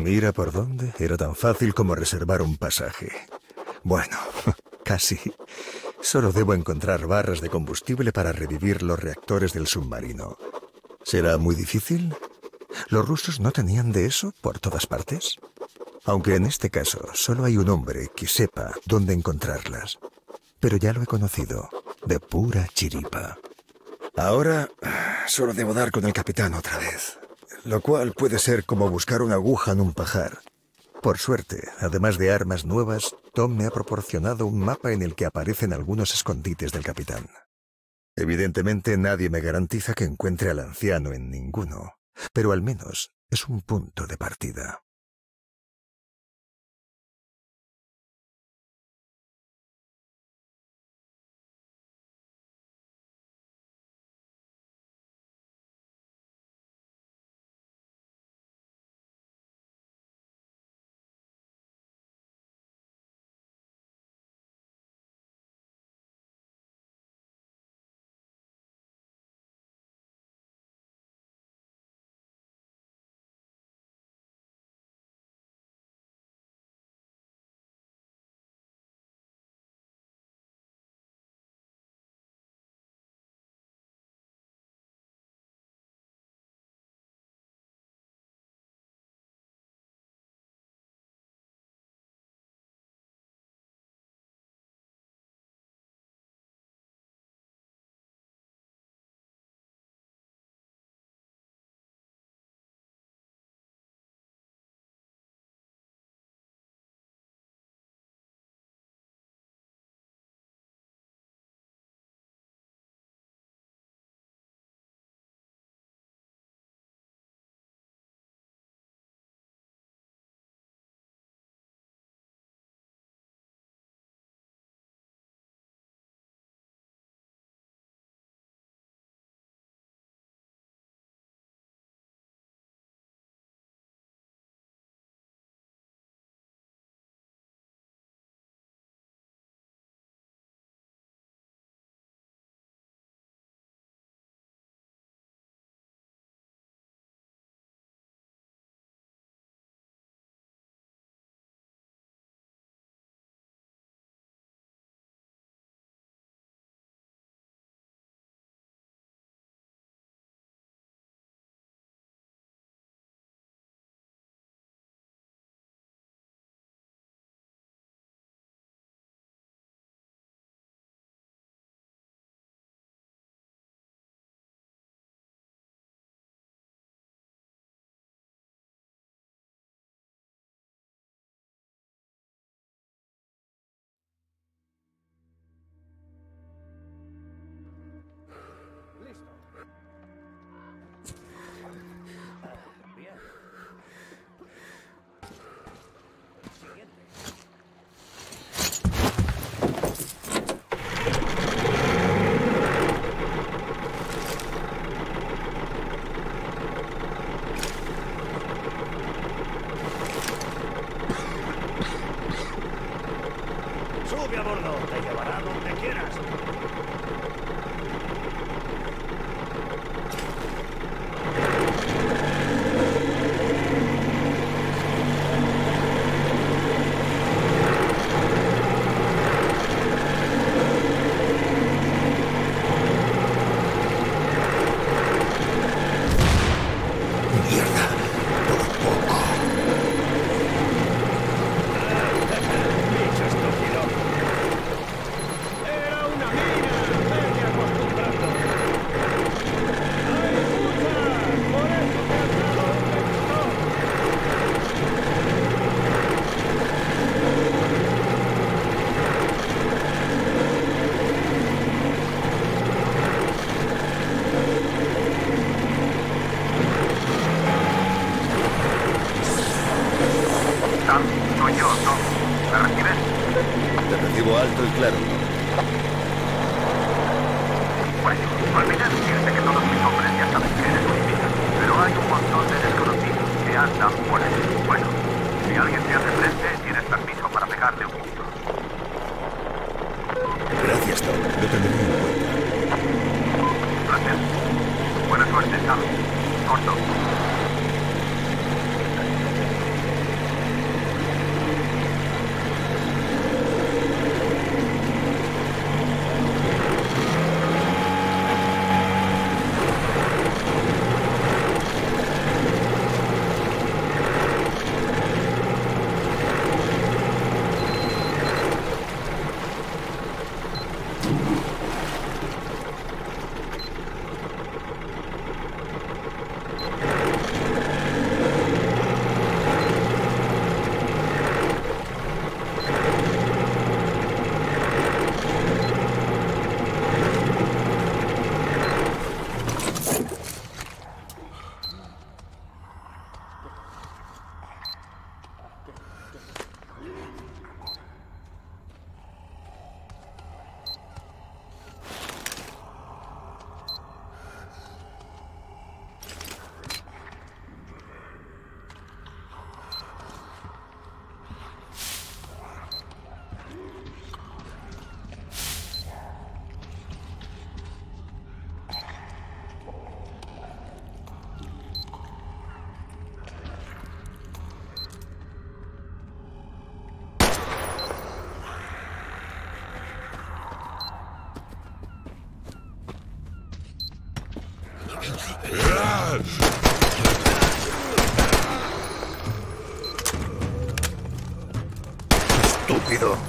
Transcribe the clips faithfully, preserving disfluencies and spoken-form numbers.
Mira por dónde. Era tan fácil como reservar un pasaje. Bueno, casi. Solo debo encontrar barras de combustible para revivir los reactores del submarino. ¿Será muy difícil? ¿Los rusos no tenían de eso por todas partes? Aunque en este caso solo hay un hombre que sepa dónde encontrarlas. Pero ya lo he conocido, de pura chiripa. Ahora solo debo dar con el capitán otra vez, lo cual puede ser como buscar una aguja en un pajar. Por suerte, además de armas nuevas, Tom me ha proporcionado un mapa en el que aparecen algunos escondites del capitán. Evidentemente nadie me garantiza que encuentre al anciano en ninguno, pero al menos es un punto de partida. Sube a bordo, te llevará donde quieras. Soy yo, Tom. ¿Me recibes? Te recibo alto y claro. Bueno, olvidé decirte que todos mis hombres ya saben que eres un espía, pero hay un montón de desconocidos que andan por ahí. Bueno, si alguien te hace frente, tienes permiso para pegarle un tiro. Gracias, Tom. Lo tendré en cuenta. Placer. Buena suerte, Sam. Corto. ¡Estúpido!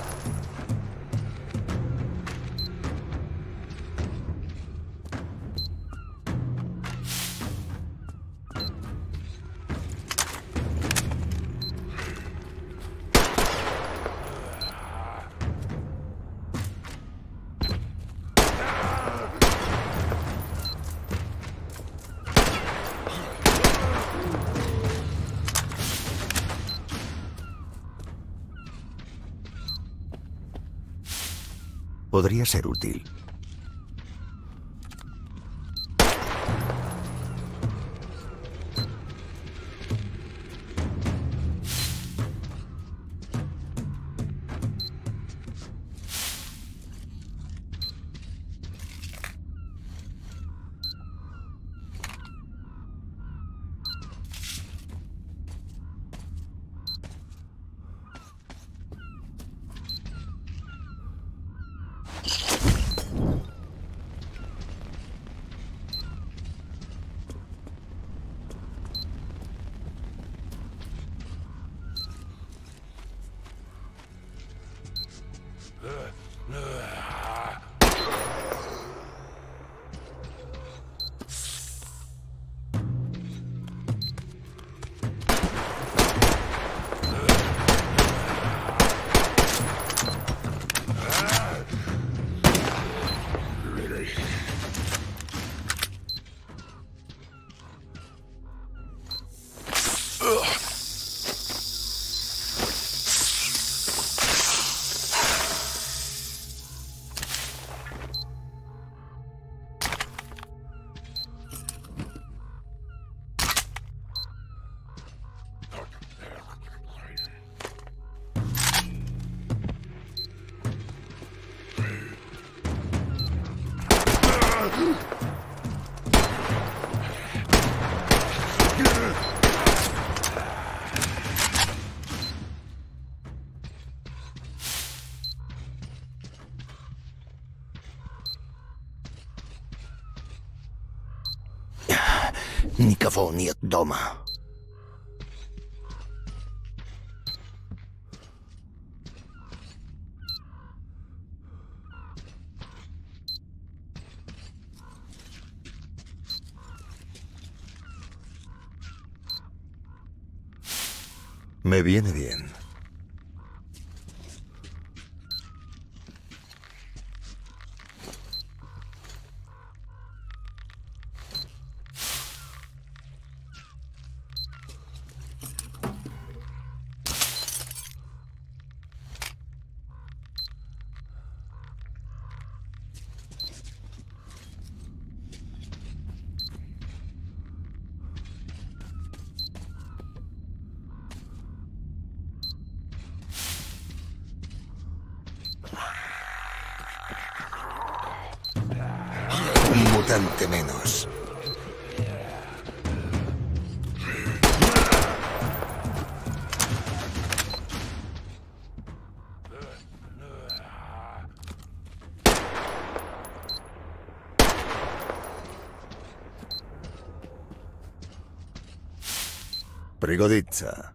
Podría ser útil. Никого нет дома. Me viene bien. Un mutante menos. Prigoditsa.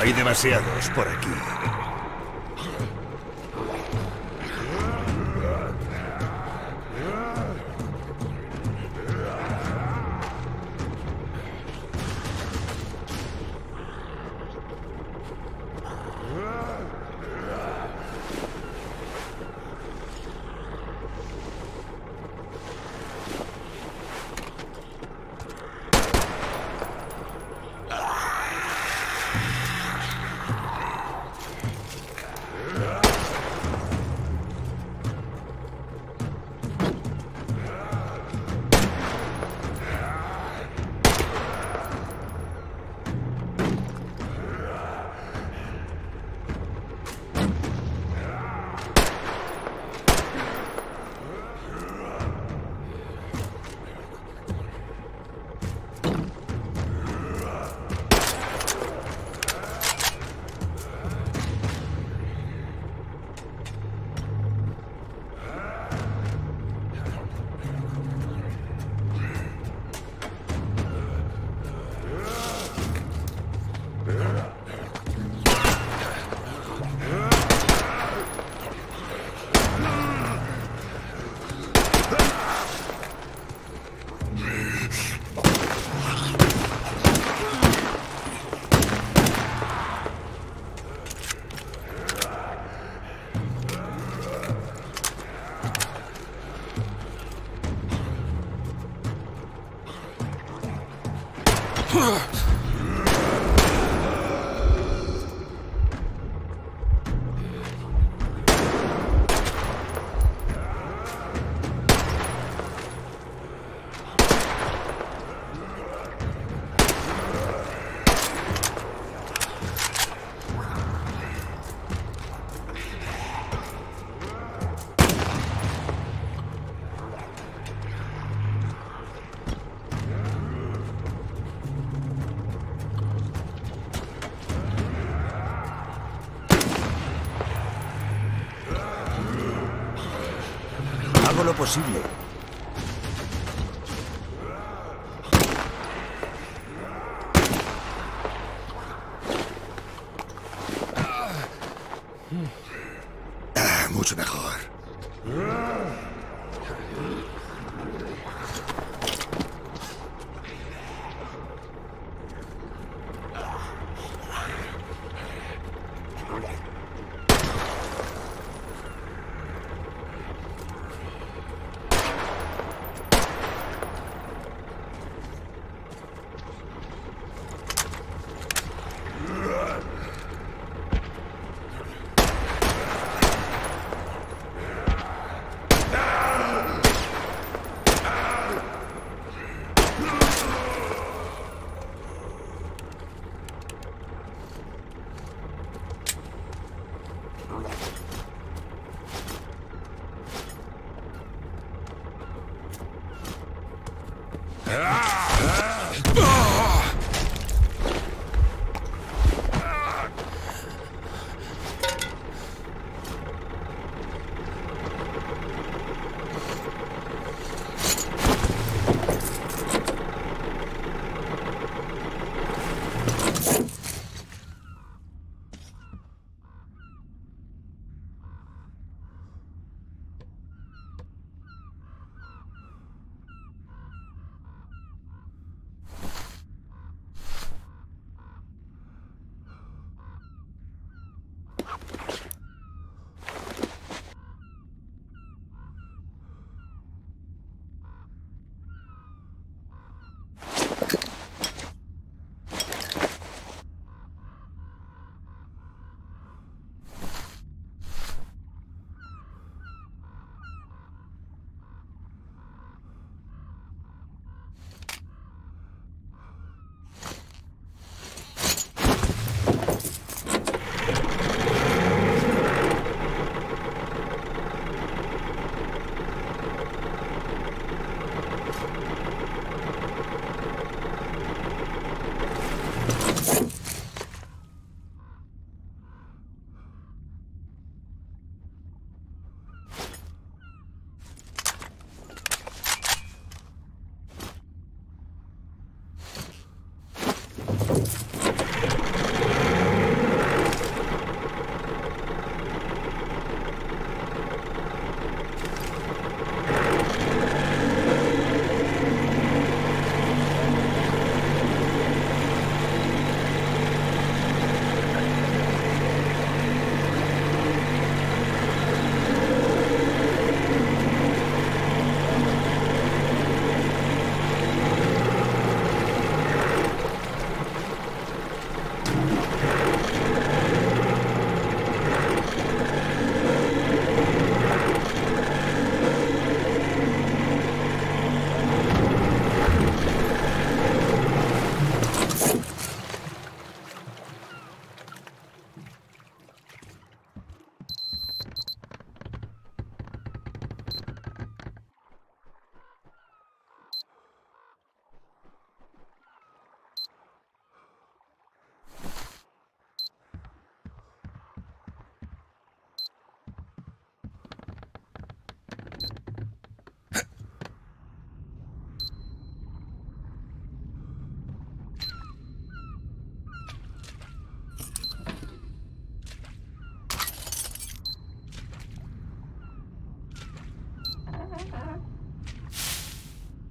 Hay demasiados por aquí. Hago lo posible. Ah, mucho mejor.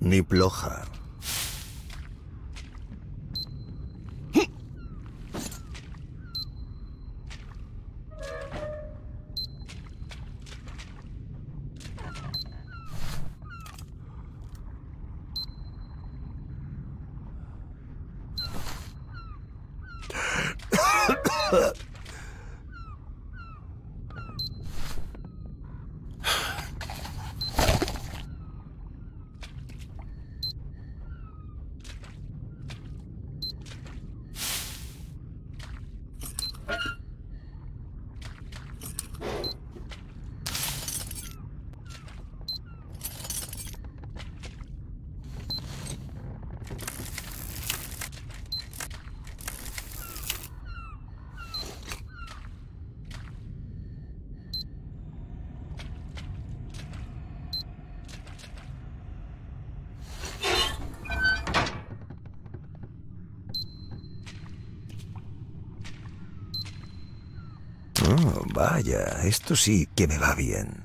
ni ploja. Oh, vaya, esto sí que me va bien.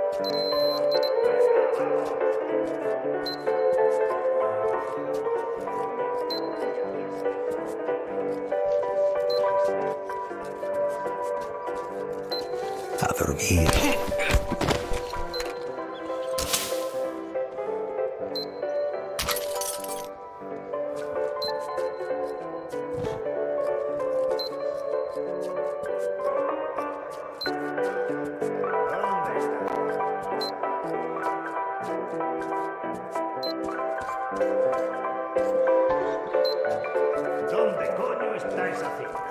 A dormir. ¿Dónde coño está esa cinta?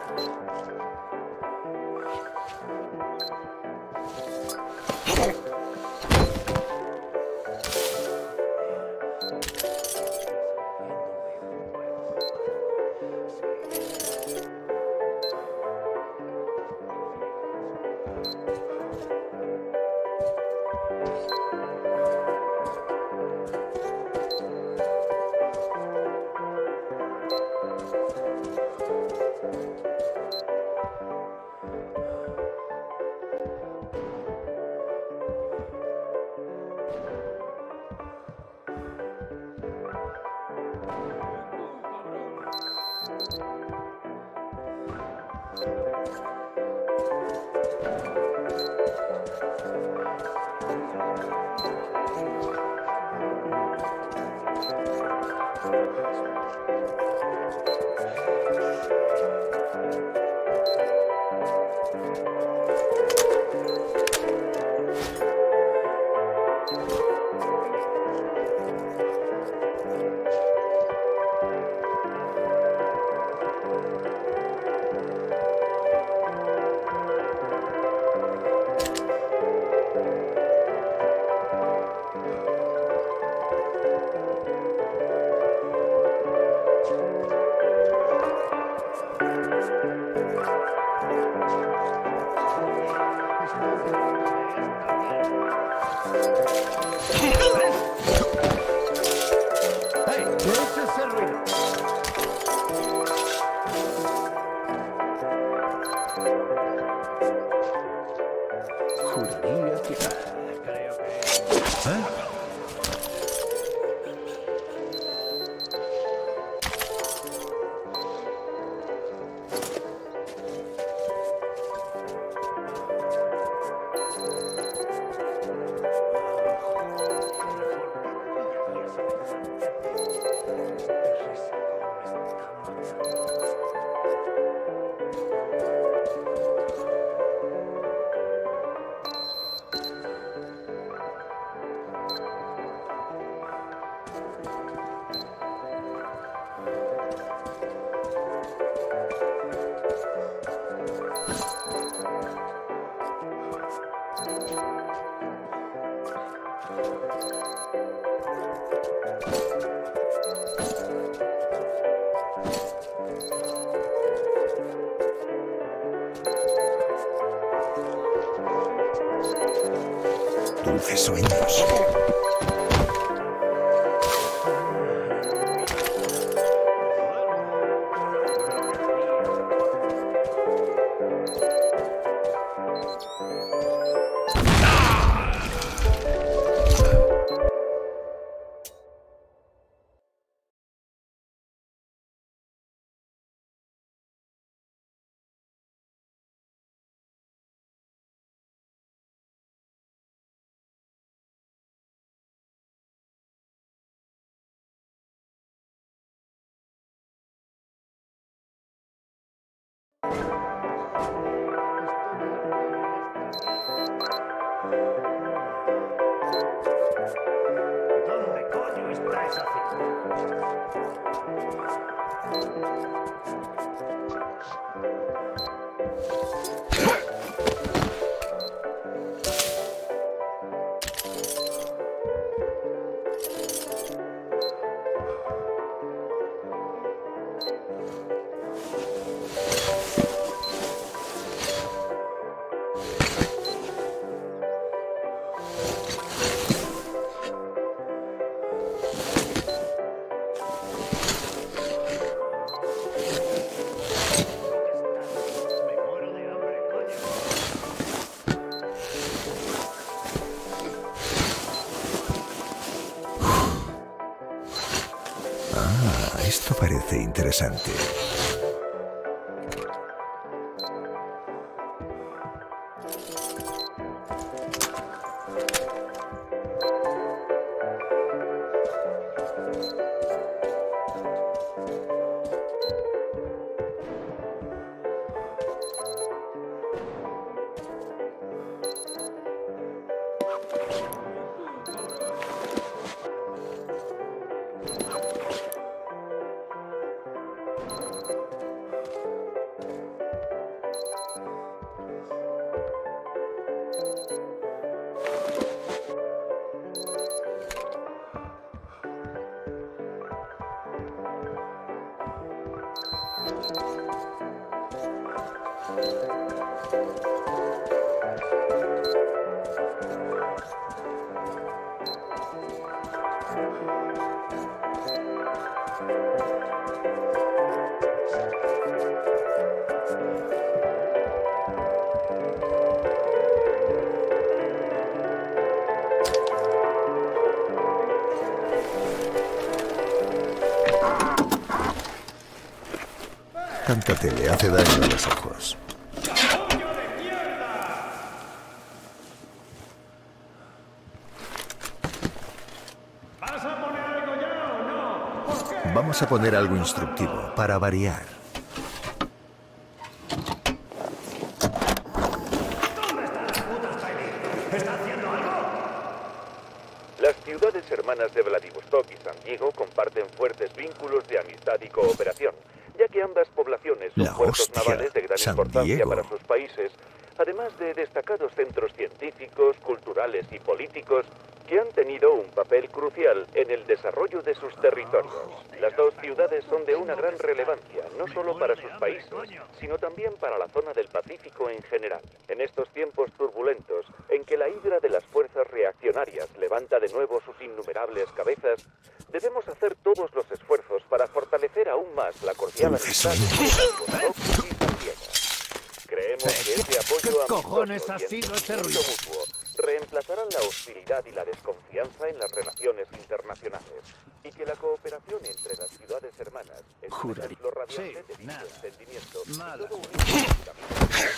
Juraría que... Creo que... ¿Eh? Dulces sueños. ¿Dónde coño está esa cinta? Esto parece interesante. Tanta tele hace daño a los ojos. ¿Vas a poner algo ya o no? ¿Por qué? Vamos a poner algo instructivo, para variar. ¿Dónde está la puta Styling? ¿Está haciendo algo? Las ciudades hermanas de Vladivostok y San Diego comparten fuertes vínculos de amistad y cooperación, ya que ambas poblaciones son La puertos hostia, navales de gran San importancia Diego. para sus países, además de destacados centros científicos, culturales y políticos que han tenido un papel crucial en el desarrollo de sus territorios. Las dos ciudades son de una gran relevancia, no solo para sus países, sino también para la zona del Pacífico en general. En estos tiempos turbulentos, en que la hidra de las fuerzas reaccionarias levanta de nuevo sus innumerables cabezas, debemos hacer todos los esfuerzos para fortalecer aún más la cordial amistad entre Vladivostok y San Diego. Creemos que este apoyo ¿Qué cojones amistoso ha y sido ese entendimiento ruido? mutuo reemplazarán la hostilidad y la desconfianza en las relaciones internacionales, y que la cooperación entre las ciudades hermanas es un Juraría. ejemplo radiante Sí, de dicho nada. entendimiento y Nada. todo un camino.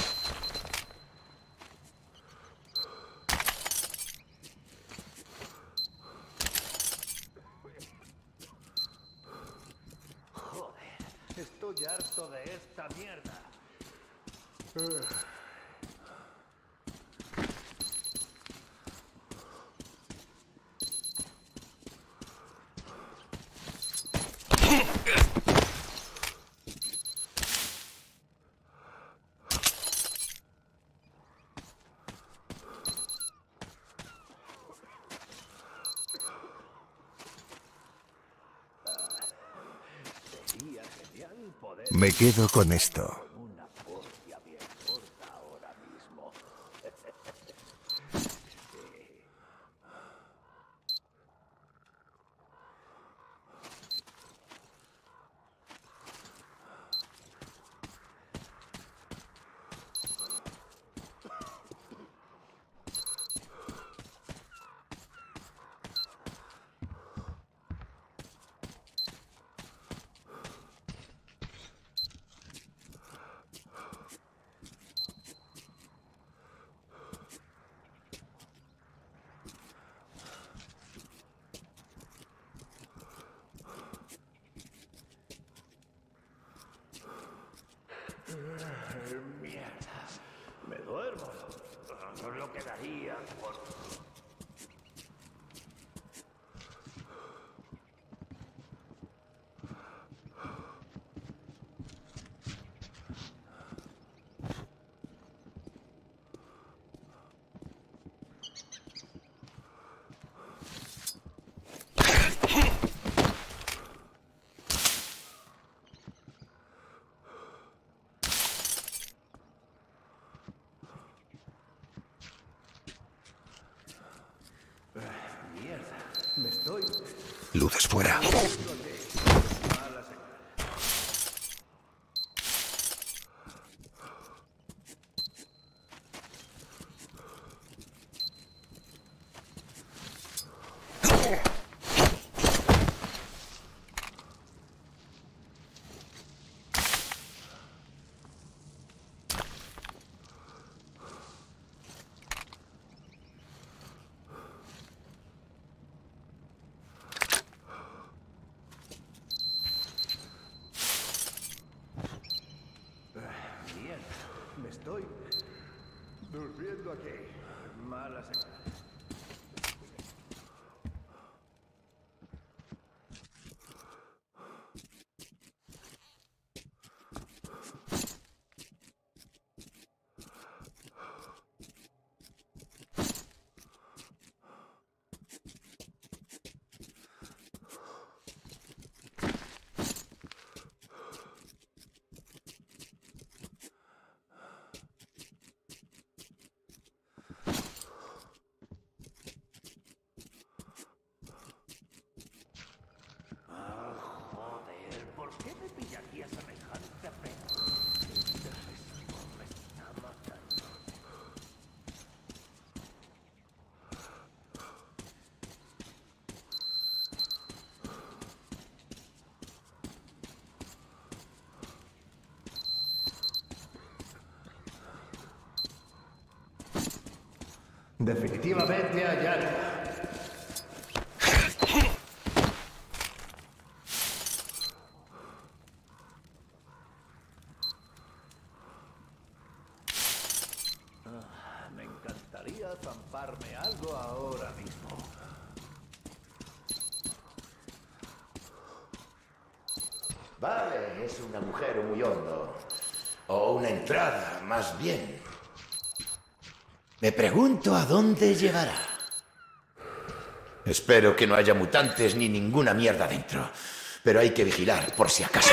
Estoy harto de esta mierda. Sería genial poder Me quedo con esto. una hostia bien corta ahora mismo. Mierda. Me duermo. No lo quedaría por... Mierda. Me estoy... Luces fuera. Definitivamente hay algo. Ah, me encantaría zamparme algo ahora mismo. Vale, es un agujero muy hondo. O una entrada, más bien. Me pregunto a dónde llevará. Espero que no haya mutantes ni ninguna mierda dentro. Pero hay que vigilar por si acaso.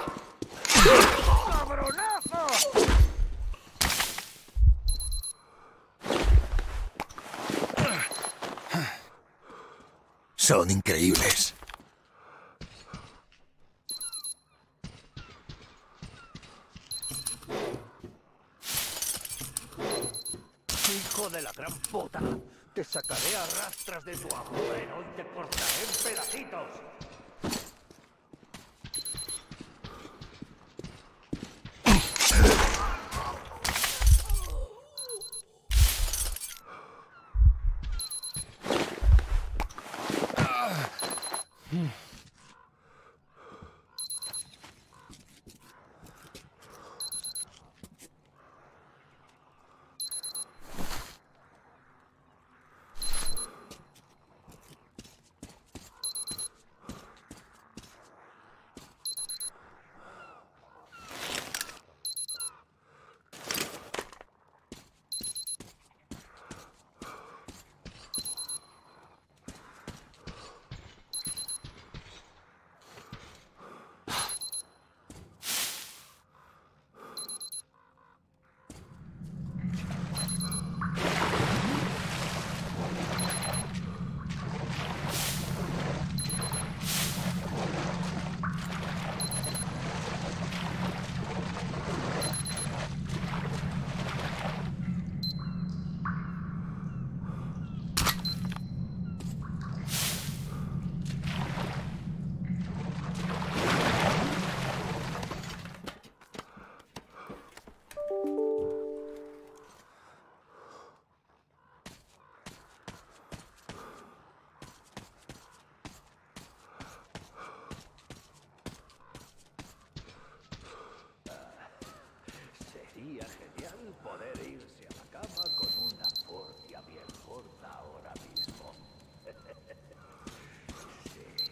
Son increíbles. ¡Hijo de la gran puta! Te sacaré a rastras de tu agujero y te cortaré en pedacitos. Sería genial poder irse a la cama con una porcia bien corta ahora mismo. Sí.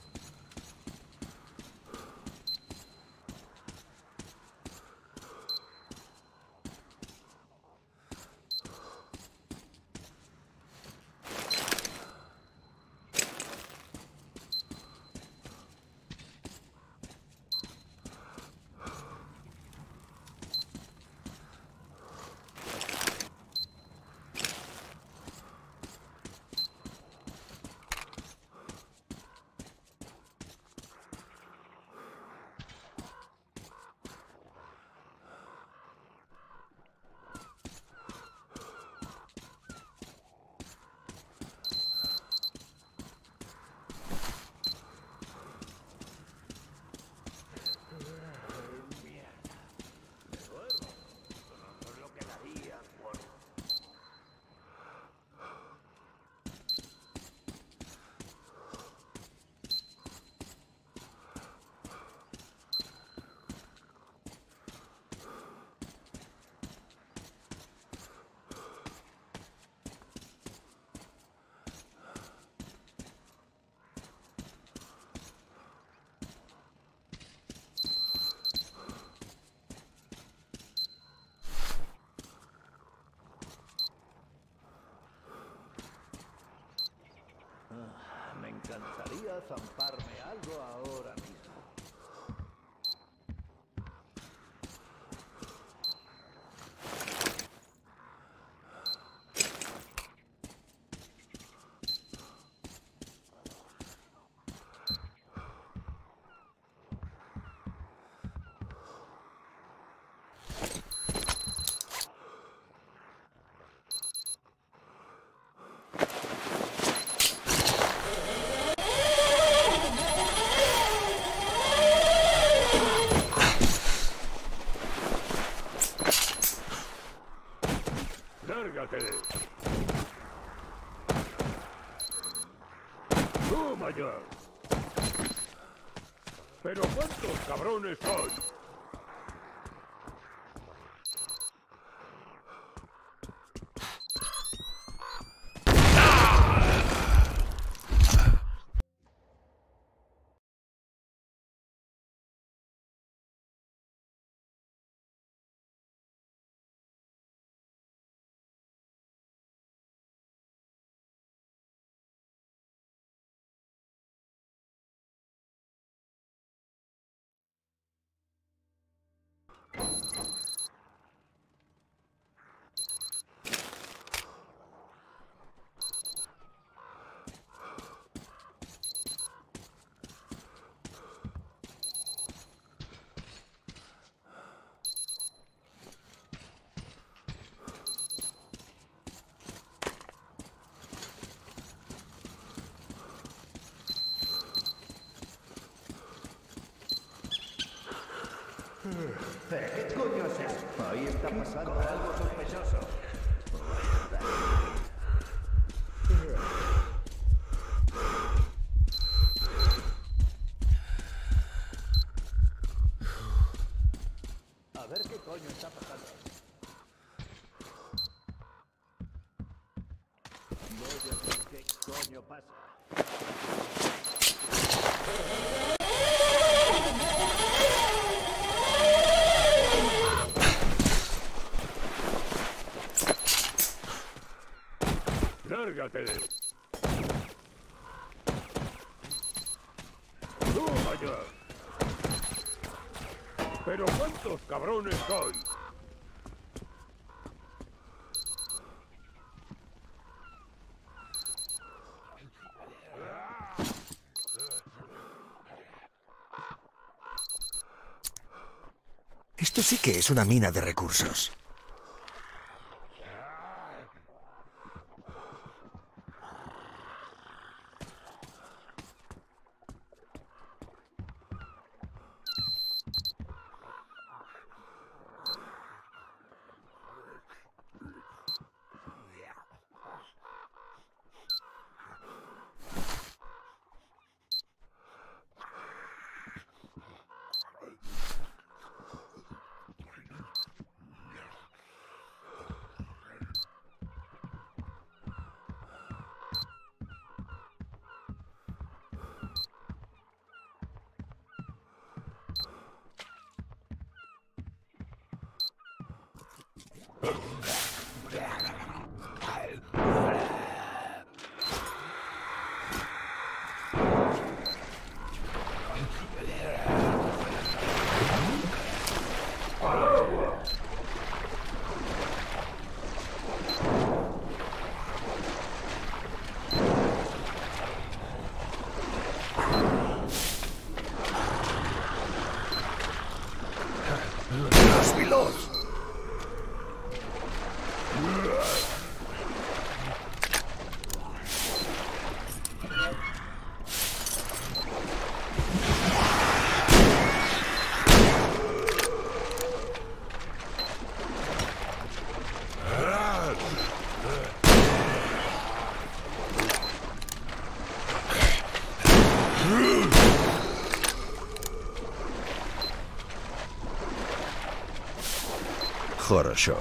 Me encantaría zamparme algo ahora mismo. Toma ya. Pero ¿cuántos cabrones soy? ¿Qué coño es eso? Ahí está pasando algo sospechoso. A ver qué coño está pasando. Voy a ver qué coño pasa. ¡Lárgate de... ¡Toma ya! ¿Pero cuántos cabrones soy? Esto sí que es una mina de recursos. Horror Show.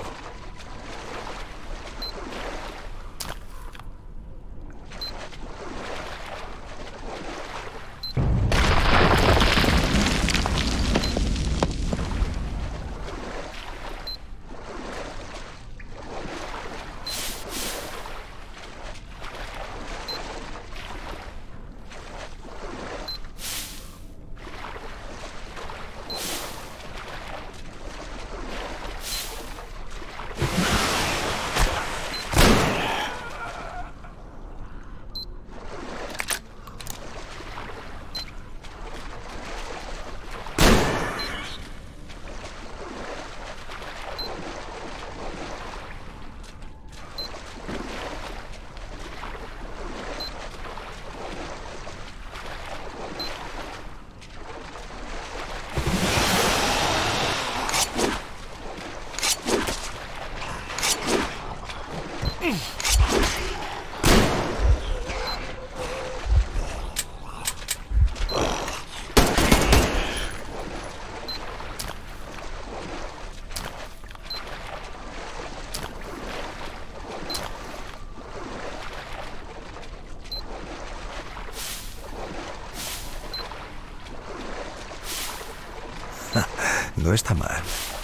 No está mal.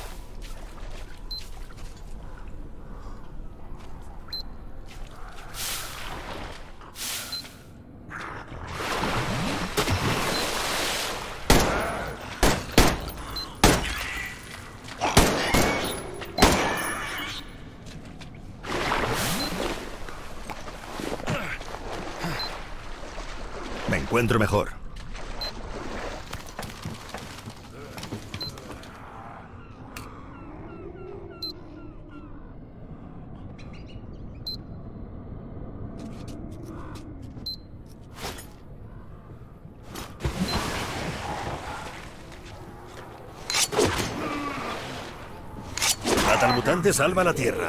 Me encuentro mejor. Mata al mutante, salva la Tierra.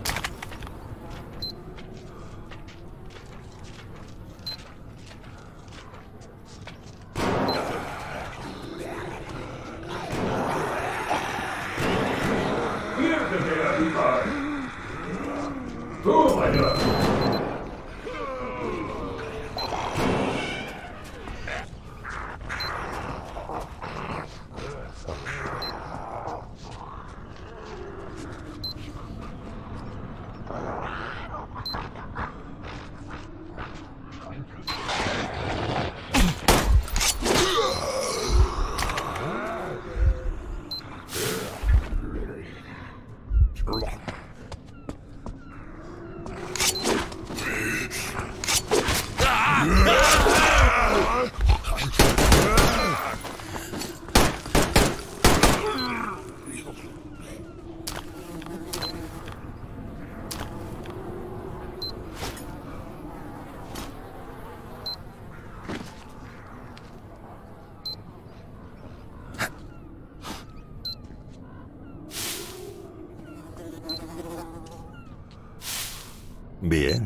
Bien.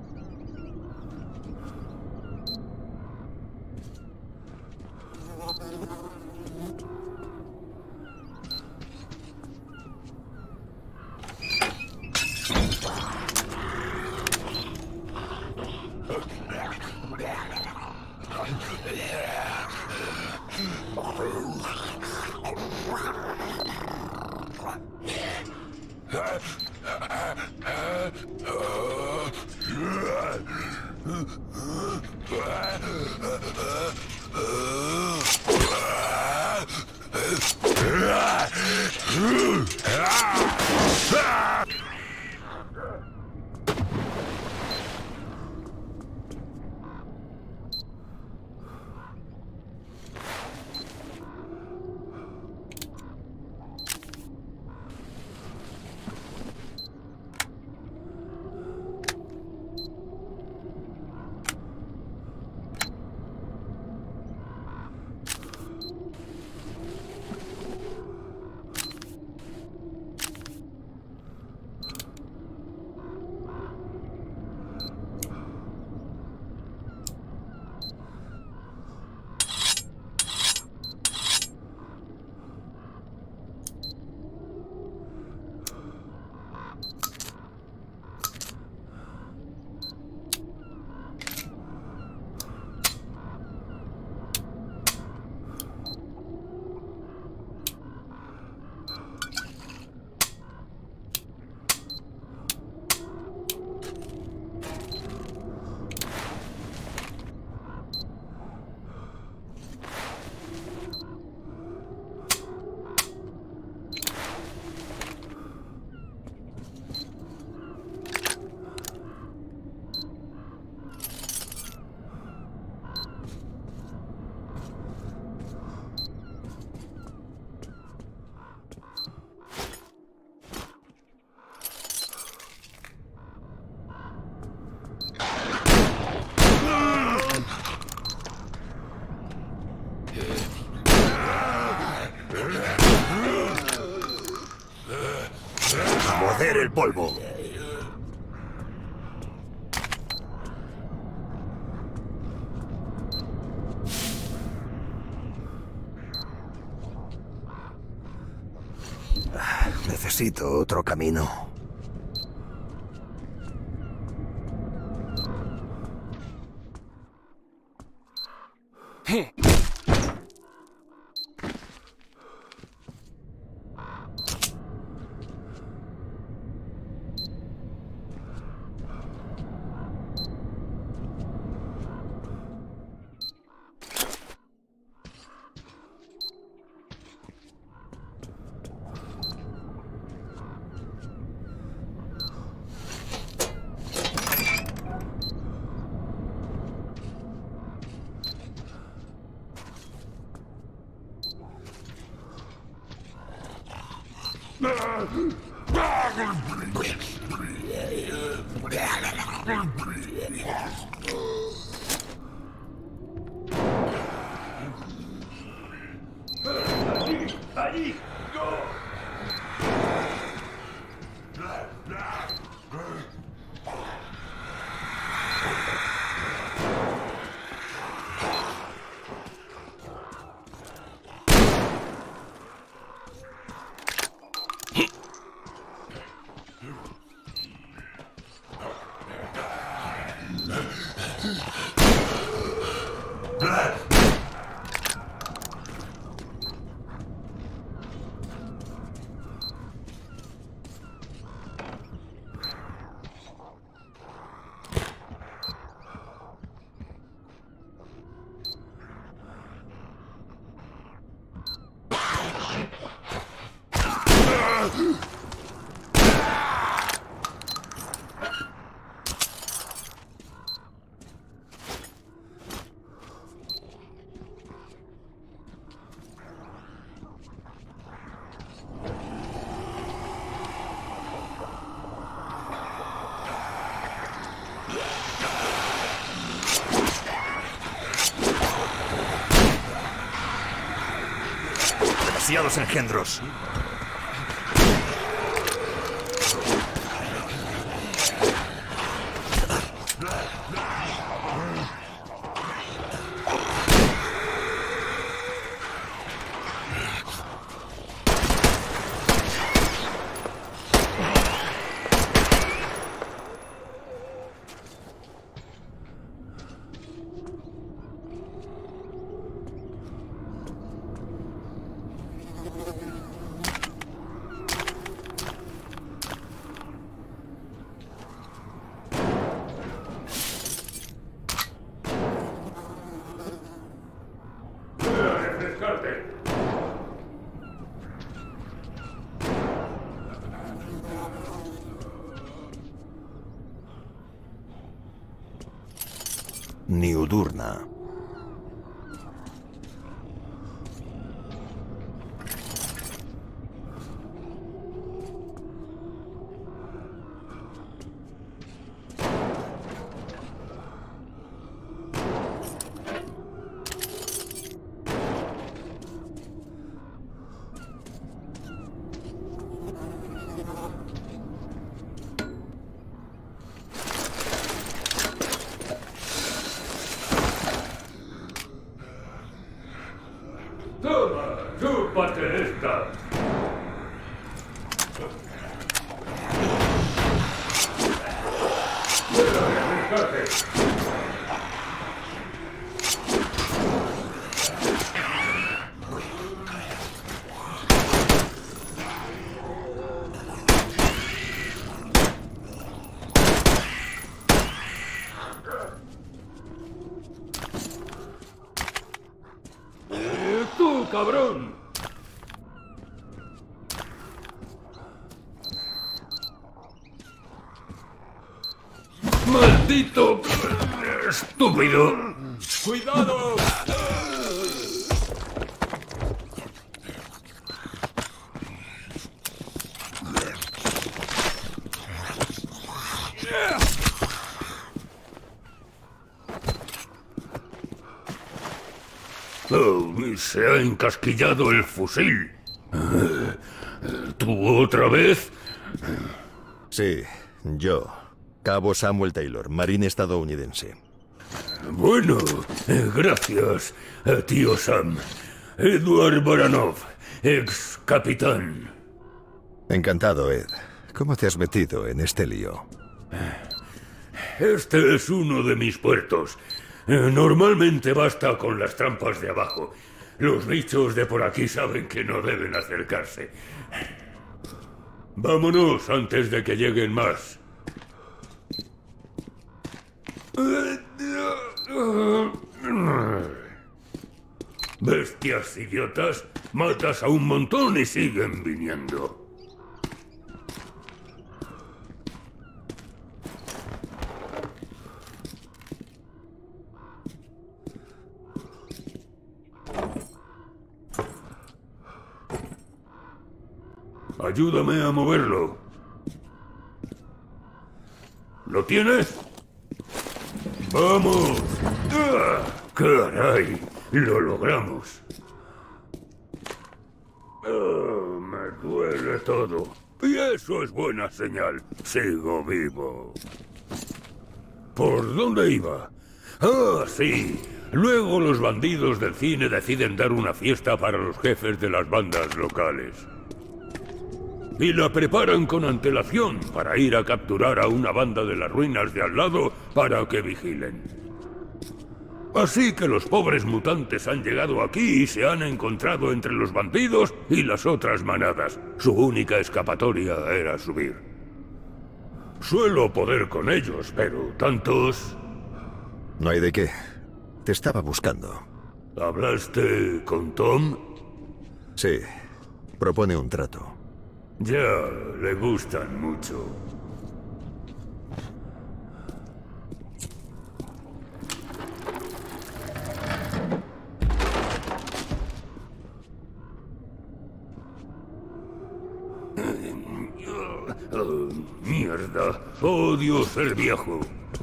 Morder el polvo. Necesito otro camino. ¡Allí! Demasiados engendros. Niudurna. ¡Toma! ¡Chúpate esta! ¡Refrescate! ¡Tú, cabrón! ¡Maldito estúpido! ¡Cuidado! Oh, se ha encasquillado el fusil. ¿Tú otra vez? Sí, yo. Cabo Samuel Taylor, marine estadounidense. Bueno, gracias, tío Sam. Edward Baranov, ex capitán. Encantado, Ed. ¿Cómo te has metido en este lío? Este es uno de mis puertos. Normalmente basta con las trampas de abajo. Los bichos de por aquí saben que no deben acercarse. Vámonos antes de que lleguen más. Bestias idiotas, matas a un montón y siguen viniendo. ayúdame a moverlo. ¿Lo tienes? ¡Vamos! ¡Ah! ¡Caray! ¡Lo logramos! Oh, me duele todo. Y eso es buena señal. Sigo vivo. ¿Por dónde iba? Ah, sí. Luego los bandidos del cine deciden dar una fiesta para los jefes de las bandas locales. Y la preparan con antelación para ir a capturar a una banda de las ruinas de al lado para que vigilen. Así que los pobres mutantes han llegado aquí y se han encontrado entre los bandidos y las otras manadas. Su única escapatoria era subir. Suelo poder con ellos, pero tantos... No hay de qué. Te estaba buscando. ¿Hablaste con Tom? Sí. Propone un trato. Ya, le gustan mucho. Oh, mierda. Odio ser viejo.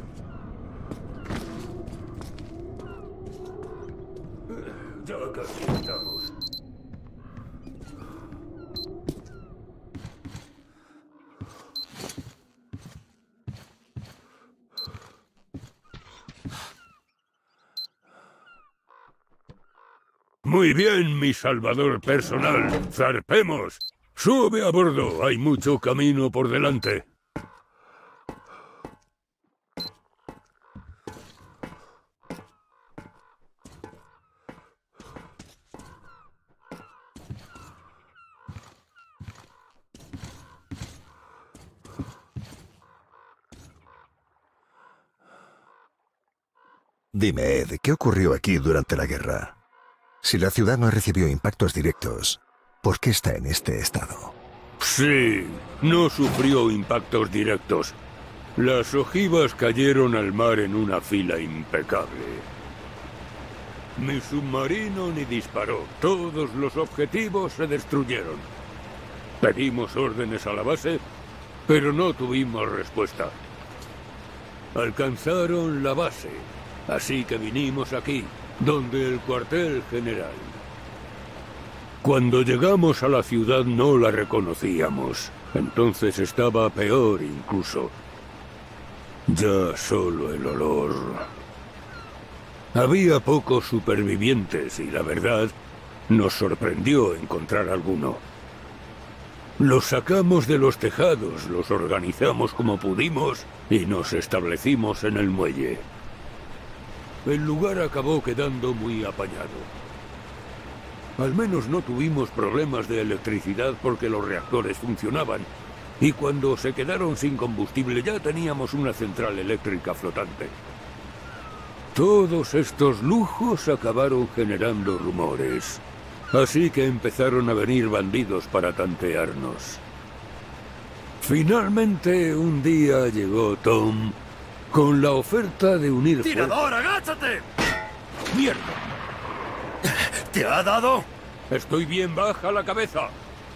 Ya casi estamos. Muy bien, mi salvador personal. ¡Zarpemos! ¡Sube a bordo! Hay mucho camino por delante. Dime, Ed, ¿qué ocurrió aquí durante la guerra? Si la ciudad no recibió impactos directos, ¿por qué está en este estado? Sí, no sufrió impactos directos. Las ojivas cayeron al mar en una fila impecable. Mi submarino ni disparó. Todos los objetivos se destruyeron. Pedimos órdenes a la base, pero no tuvimos respuesta. Alcanzaron la base, así que vinimos aquí, donde el cuartel general. Cuando llegamos a la ciudad no la reconocíamos. Entonces estaba peor incluso. Ya solo el olor. Había pocos supervivientes y la verdad nos sorprendió encontrar alguno. Los sacamos de los tejados, los organizamos como pudimos y nos establecimos en el muelle. El lugar acabó quedando muy apañado. Al menos no tuvimos problemas de electricidad porque los reactores funcionaban. Y cuando se quedaron sin combustible ya teníamos una central eléctrica flotante. Todos estos lujos acabaron generando rumores. Así que empezaron a venir bandidos para tantearnos. Finalmente, un día llegó Tom con la oferta de unir... ¡Tirador, agáchate! ¡Mierda! ¿Te ha dado? Estoy bien, baja la cabeza.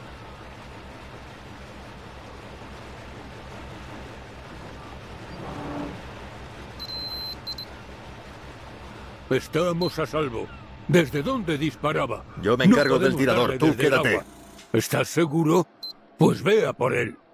Estamos a salvo. ¿Desde dónde disparaba? Yo me encargo No del podemos tirador, darle tú desde el quédate. agua. ¿Estás seguro? Pues ve a por él.